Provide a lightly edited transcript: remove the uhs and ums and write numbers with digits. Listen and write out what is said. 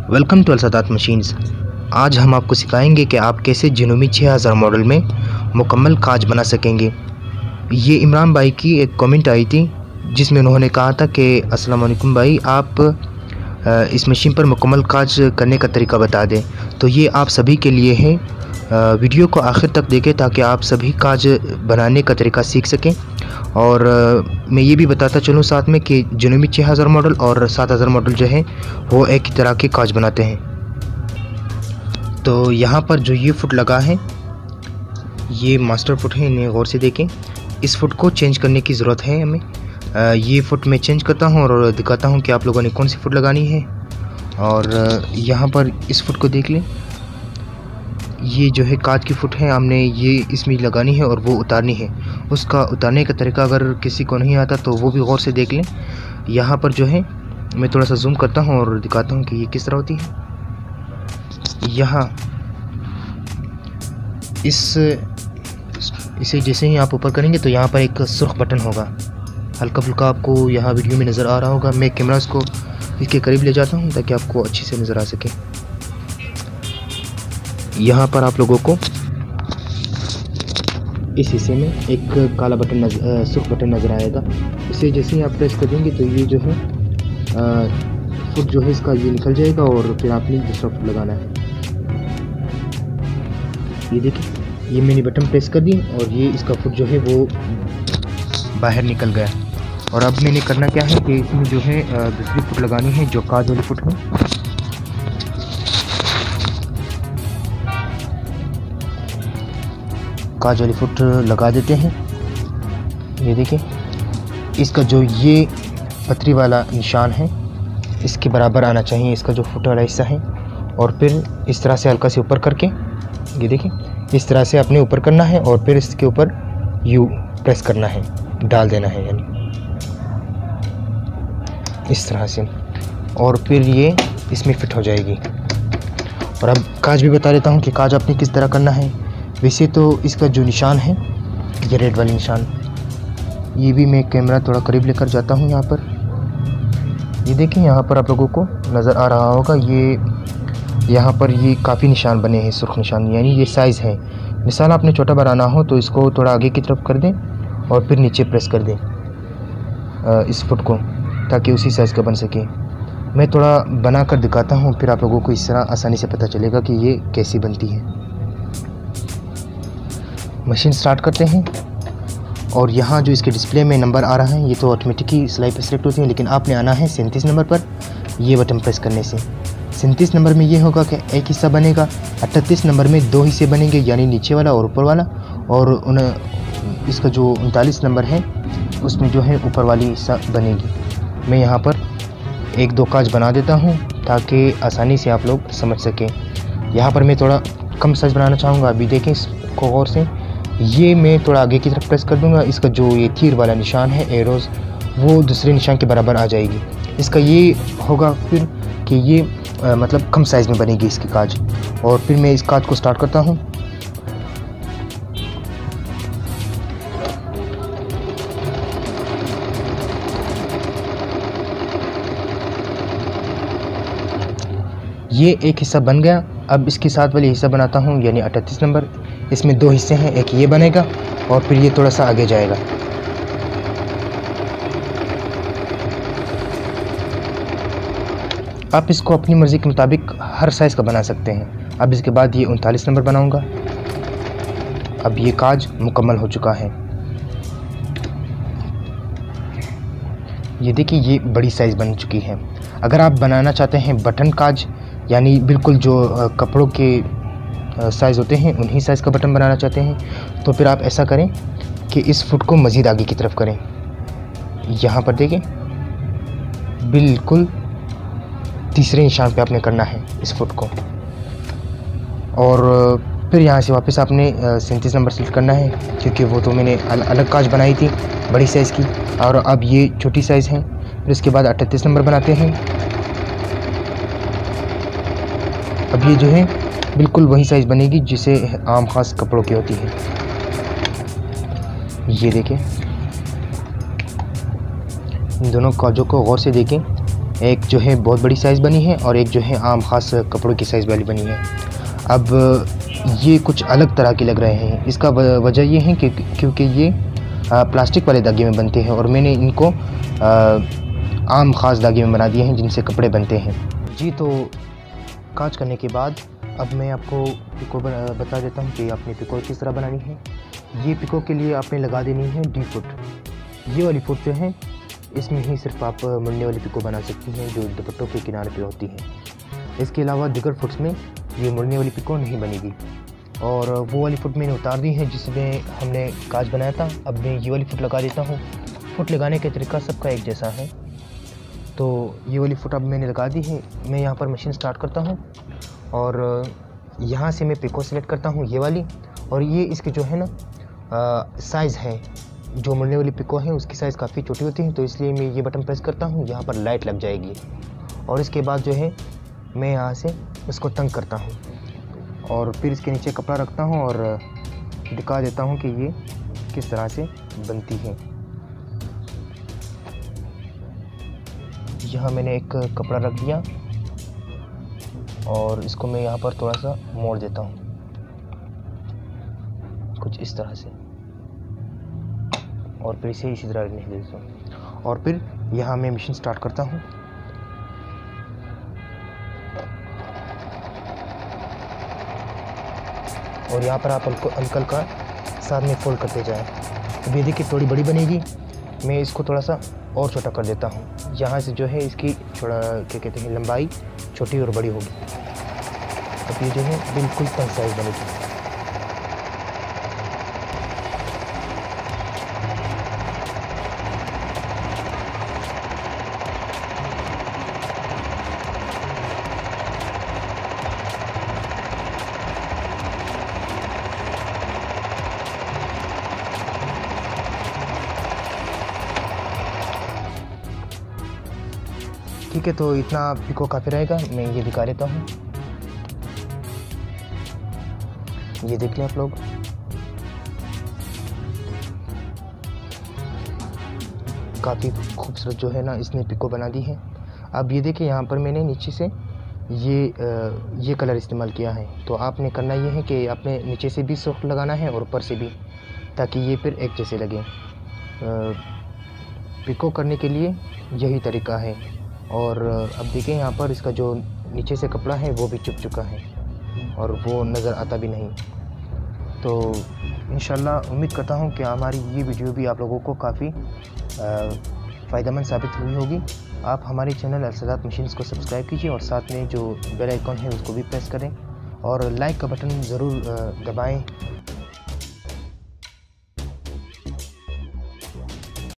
Welcome to अलसदात machines. आज हम आपको सिखाएंगे कि आप कैसे जिनोमी 6000 मॉडल में मुकम्मल काज बना सकेंगे। ये इमरान भाई की एक कमेंट आई थी जिसमें उन्होंने कहा था कि अस्सलाम वालेकुम भाई, आप इस मशीन पर मुकम्मल काज करने का तरीका बता दें। तो ये आप सभी के लिए है। वीडियो को आखिर तक देखें ताकि आप सभी काज बनाने का तरीका सीख सकें। और मैं ये भी बताता चलूँ साथ में कि जिनोमी 6000 मॉडल और 7000 मॉडल जो है वो एक ही तरह के काज बनाते हैं। तो यहाँ पर जो ये फुट लगा है ये मास्टर फुट है, इन्हें गौर से देखें। इस फुट को चेंज करने की ज़रूरत है हमें। ये फुट मैं चेंज करता हूँ और दिखाता हूँ कि आप लोगों ने कौन सी फुट लगानी है। और यहाँ पर इस फुट को देख लें, ये जो है कांच की फुट है, हमने ये इसमें लगानी है और वो उतारनी है। उसका उतारने का तरीका अगर किसी को नहीं आता तो वो भी गौर से देख लें। यहाँ पर जो है मैं थोड़ा सा जूम करता हूँ और दिखाता हूँ कि ये किस तरह होती है। यहाँ इसे जैसे ही आप ऊपर करेंगे तो यहाँ पर एक सुर्ख बटन होगा, हल्का फुल्का आपको यहाँ वीडियो में नज़र आ रहा होगा। मैं कैमरा को इसके करीब ले जाता हूँ ताकि आपको अच्छे से नज़र आ सके। यहाँ पर आप लोगों को इस हिस्से में एक काला बटन सुर्ख बटन नज़र आएगा। इसे जैसे ही आप प्रेस कर देंगे तो ये जो है फुट जो है इसका ये निकल जाएगा और फिर आपने दूसरा फुट लगाना है। ये देखिए, ये मैंने बटन प्रेस कर दी और ये इसका फुट जो है वो बाहर निकल गया। और अब मैंने करना क्या है कि इसमें जो है दूसरी फुट लगानी है जो काज वाली फुट है। काज वाली फुट लगा देते हैं। ये देखिए, इसका जो ये पतरी वाला निशान है इसके बराबर आना चाहिए, इसका जो फुट वाला हिस्सा है। और फिर इस तरह से हल्का से ऊपर करके, ये देखिए, इस तरह से अपने ऊपर करना है और फिर इसके ऊपर यू प्रेस करना है, डाल देना है यानी इस तरह से, और फिर ये इसमें फिट हो जाएगी। और अब काज भी बता देता हूँ कि काज आपने किस तरह करना है। वैसे तो इसका जो निशान है ये रेड वाली निशान, ये भी मैं कैमरा थोड़ा करीब लेकर जाता हूँ। यहाँ पर ये देखें, यहाँ पर आप लोगों को नज़र आ रहा होगा, ये यहाँ पर ये काफ़ी निशान बने हैं, सुर्ख निशान, यानी ये साइज़ है। मिसाल आपने छोटा बनाना हो तो इसको थोड़ा आगे की तरफ कर दें और फिर नीचे प्रेस कर दें इस फुट को, ताकि उसी साइज़ का बन सके। मैं थोड़ा बना कर दिखाता हूँ, फिर आप लोगों को इस तरह आसानी से पता चलेगा कि ये कैसी बनती है। मशीन स्टार्ट करते हैं और यहाँ जो इसके डिस्प्ले में नंबर आ रहा है ये तो ऑटोमेटिकली सिलाई पर सिलेक्ट होती है, लेकिन आपने आना है 37 नंबर पर। ये बटन प्रेस करने से 37 नंबर में ये होगा कि एक हिस्सा बनेगा, 38 नंबर में 2 हिस्से बनेंगे, यानी नीचे वाला और ऊपर वाला। और इसका जो 39 नंबर है उसमें जो है ऊपर वाली हिस्सा बनेगी। मैं यहाँ पर 1-2 काज बना देता हूँ ताकि आसानी से आप लोग समझ सकें। यहाँ पर मैं थोड़ा कम साइज़ बनाना चाहूँगा, अभी देखें इसको गौर से। ये मैं थोड़ा आगे की तरफ प्रेस कर दूँगा, इसका जो ये तीर वाला निशान है एरोज़ वो दूसरे निशान के बराबर आ जाएगी। इसका ये होगा फिर कि ये मतलब कम साइज़ में बनेगी इसकी काज। और फिर मैं इस काज को स्टार्ट करता हूँ। ये एक हिस्सा बन गया। अब इसके साथ वाली हिस्सा बनाता हूँ, यानी 38 नंबर। इसमें 2 हिस्से हैं, एक ये बनेगा और फिर ये थोड़ा सा आगे जाएगा। आप इसको अपनी मर्ज़ी के मुताबिक हर साइज़ का बना सकते हैं। अब इसके बाद ये 39 नंबर बनाऊंगा। अब ये काज मुकम्मल हो चुका है। ये देखिए, ये बड़ी साइज़ बन चुकी है। अगर आप बनाना चाहते हैं बटन काज, यानी बिल्कुल जो कपड़ों के साइज़ होते हैं उन्हीं साइज़ का बटन बनाना चाहते हैं, तो फिर आप ऐसा करें कि इस फुट को मज़ीद आगे की तरफ करें। यहाँ पर देखें, बिल्कुल तीसरे निशान पे आपने करना है इस फुट को। और फिर यहाँ से वापस आपने 37 नंबर सेलेक्ट करना है, क्योंकि वो तो मैंने अलग काज बनाई थी बड़ी साइज़ की, और अब ये छोटी साइज़ है। फिर इसके बाद 38 नंबर बनाते हैं। अब ये जो है बिल्कुल वही साइज़ बनेगी जिसे आम खास कपड़ों की होती है। ये देखें, इन दोनों काजों को गौर से देखें, एक जो है बहुत बड़ी साइज़ बनी है और एक जो है आम ख़ास कपड़ों की साइज़ वाली बनी है। अब ये कुछ अलग तरह के लग रहे हैं। इसका वजह ये है कि क्योंकि ये प्लास्टिक वाले धागे में बनते हैं और मैंने इनको आम ख़ास धागे में बना दिए हैं जिनसे कपड़े बनते हैं जी। तो काज करने के बाद अब मैं आपको पिको बता देता हूँ कि आपने पिको किस तरह बनानी है। ये पिको के लिए आपने लगा देनी है डी फुट। ये वाली फुट जो है इसमें ही सिर्फ आप मुड़ने वाली पिको बना सकती हैं जो दुपट्टों के किनारे पे होती है। इसके अलावा दिगर फुट्स में ये मुड़ने वाली पिको नहीं बनेगी। और वो वाली फुट मैंने उतार दी है जिसमें हमने काज बनाया था। अब मैं ये वाली फुट लगा देता हूँ। फुट लगाने का तरीका सबका एक जैसा है। तो ये वाली फुट अब मैंने लगा दी है। मैं यहाँ पर मशीन स्टार्ट करता हूँ और यहाँ से मैं पिको सेलेक्ट करता हूँ ये वाली। और ये इसके जो है ना साइज़ है, जो मुड़ने वाली पिको है उसकी साइज़ काफ़ी छोटी होती है, तो इसलिए मैं ये बटन प्रेस करता हूँ, यहाँ पर लाइट लग जाएगी। और इसके बाद जो है मैं यहाँ से इसको तंग करता हूँ और फिर इसके नीचे कपड़ा रखता हूँ और दिखा देता हूँ कि ये किस तरह से बनती है। यहाँ मैंने एक कपड़ा रख दिया और इसको मैं यहाँ पर थोड़ा सा मोड़ देता हूँ कुछ इस तरह से और फिर इसे इसी तरह रखने देता हूँ। और फिर यहाँ मैं मशीन स्टार्ट करता हूँ। और यहाँ पर आप अंकल का साथ में फोल्ड करते जाएं। अब ये देखिए थोड़ी बड़ी बनेगी, मैं इसको थोड़ा सा और छोटा कर देता हूँ। यहाँ से जो है इसकी थोड़ा क्या कहते हैं लंबाई छोटी और बड़ी होगी। अब ये जो है बिल्कुल तंग साइज बनेगी। ठीक है, तो इतना पिको काफ़ी रहेगा। मैं ये दिखा देता हूँ, ये देख लें आप लोग। काफ़ी खूबसूरत जो है ना इसने पिको बना दी है। अब ये देखिए यहाँ पर मैंने नीचे से ये कलर इस्तेमाल किया है। तो आपने करना ये है कि आपने नीचे से भी सॉफ्ट लगाना है और ऊपर से भी, ताकि ये फिर एक जैसे लगे। पिको करने के लिए यही तरीका है। और अब देखिए यहाँ पर इसका जो नीचे से कपड़ा है वो भी चुप चुका है और वो नज़र आता भी नहीं। तो इंशाल्लाह उम्मीद करता हूँ कि हमारी ये वीडियो भी आप लोगों को काफ़ी फ़ायदेमंद साबित हुई होगी। आप हमारे चैनल अलसदात मशीन्स को सब्सक्राइब कीजिए और साथ में जो बेल आइकॉन है उसको भी प्रेस करें और लाइक का बटन ज़रूर दबाएं